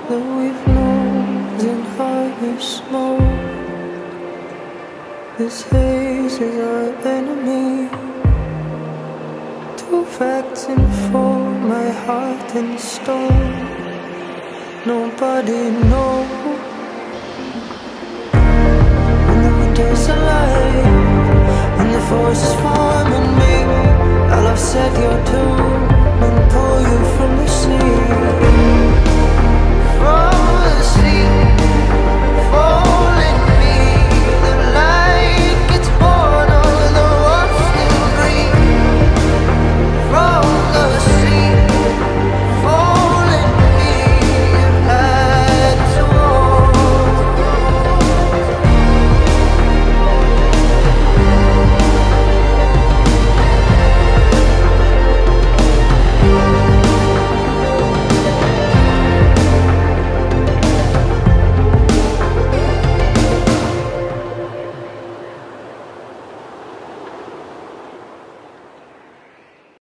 that we've known in higher smoke. This haze is our enemy. Two facts inform my heart and stone. Nobody knows. When the winter's alive and the force is forming me, I'll offset your tune and pull you from the sea.